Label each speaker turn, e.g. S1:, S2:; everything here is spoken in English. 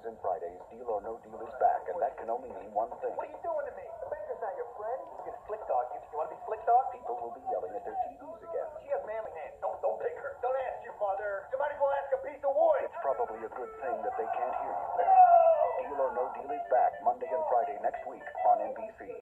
S1: Mondays and Fridays, Deal or No Deal is back, and that can only mean one thing.
S2: What are you doing to me? The banker's not your friend. You can flick dog. You want to be flick dog?
S1: People will be yelling at their TVs again.
S2: She has manly hands. Don't pick her. Don't ask your mother. You might as well ask a piece of wood.
S1: It's probably a good thing that they can't hear you. Deal or No Deal is back Monday and Friday next week on NBC.